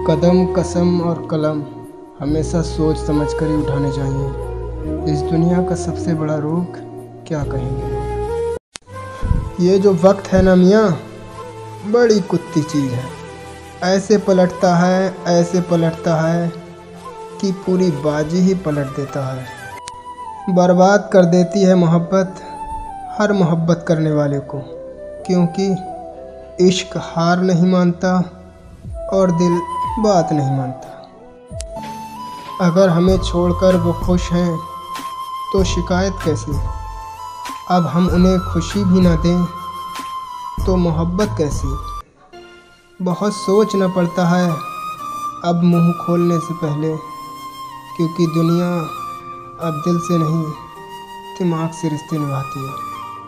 कदम, कसम और कलम हमेशा सोच समझ कर ही उठाने चाहिए। इस दुनिया का सबसे बड़ा रोग क्या कहेंगे लोग। ये जो वक्त है ना मियाँ, बड़ी कुत्ती चीज़ है। ऐसे पलटता है कि पूरी बाजी ही पलट देता है। बर्बाद कर देती है मोहब्बत हर मोहब्बत करने वाले को, क्योंकि इश्क हार नहीं मानता और दिल बात नहीं मानता। अगर हमें छोड़कर वो खुश हैं तो शिकायत कैसी। अब हम उन्हें खुशी भी ना दें तो मोहब्बत कैसी। बहुत सोचना पड़ता है अब मुंह खोलने से पहले, क्योंकि दुनिया अब दिल से नहीं दिमाग से रिश्ते निभाती है।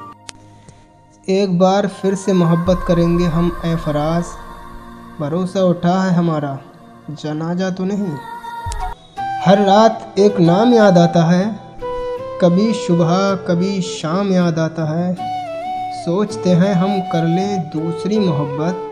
एक बार फिर से मोहब्बत करेंगे हम ए फराज, भरोसा उठा है हमारा, जनाजा तो नहीं। हर रात एक नाम याद आता है, कभी सुबह कभी शाम याद आता है। सोचते हैं हम कर लें दूसरी मोहब्बत,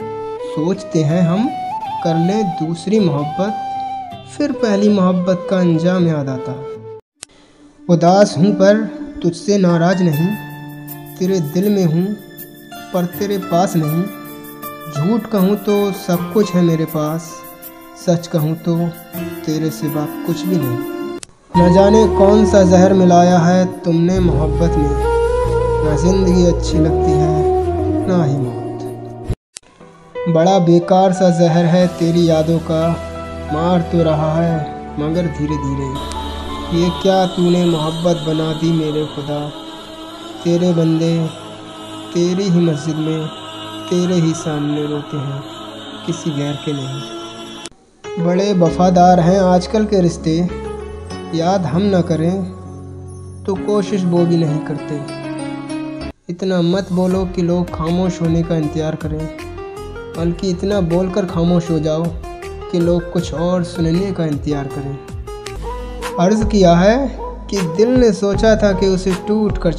फिर पहली मोहब्बत का अंजाम याद आता है। उदास हूँ पर तुझसे नाराज़ नहीं, तेरे दिल में हूँ पर तेरे पास नहीं। झूठ कहूँ तो सब कुछ है मेरे पास, सच कहूँ तो तेरे सिवा कुछ भी नहीं। न जाने कौन सा जहर मिलाया है तुमने मोहब्बत में, ना जिंदगी अच्छी लगती है ना ही मौत। बड़ा बेकार सा जहर है तेरी यादों का, मार तो रहा है मगर धीरे धीरे। ये क्या तूने मोहब्बत बना दी मेरे खुदा, तेरे बंदे तेरी ही मस्जिद में तेरे ही सामने रोते हैं, किसी गैर के नहीं। बड़े वफादार हैं आजकल के रिश्ते, याद हम न करें तो कोशिश वो भी नहीं करते। इतना मत बोलो कि लोग खामोश होने का इंतज़ार करें, बल्कि इतना बोलकर खामोश हो जाओ कि लोग कुछ और सुनने का इंतज़ार करें। अर्ज़ किया है कि दिल ने सोचा था कि उसे टूट कर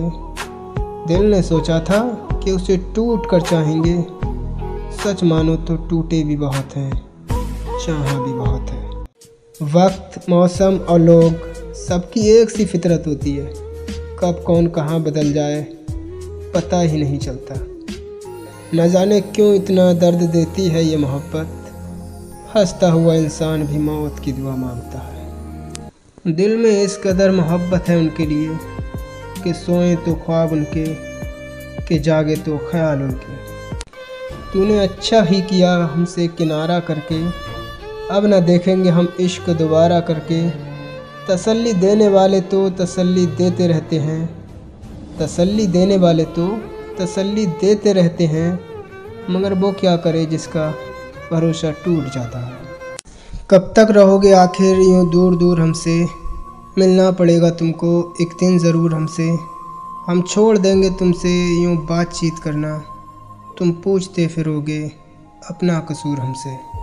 चाहेंगे, सच मानो तो टूटे भी बहुत हैं, चाहा भी बहुत है। वक्त, मौसम और लोग सबकी एक सी फितरत होती है, कब कौन कहाँ बदल जाए पता ही नहीं चलता। न जाने क्यों इतना दर्द देती है ये मोहब्बत, हंसता हुआ इंसान भी मौत की दुआ मांगता है। दिल में इस कदर मोहब्बत है उनके लिए कि सोएं तो ख्वाब उनके, कि जागे तो ख्याल उनके। तूने अच्छा ही किया हमसे किनारा करके, अब न देखेंगे हम इश्क दोबारा करके। तसल्ली देने वाले तो तसल्ली देते रहते हैं, मगर वो क्या करे जिसका भरोसा टूट जाता है। कब तक रहोगे आखिर यूँ दूर दूर हमसे, मिलना पड़ेगा तुमको एक दिन ज़रूर हमसे। हम छोड़ देंगे तुमसे यूँ बातचीत करना, तुम पूछते फिरोगे अपना कसूर हमसे।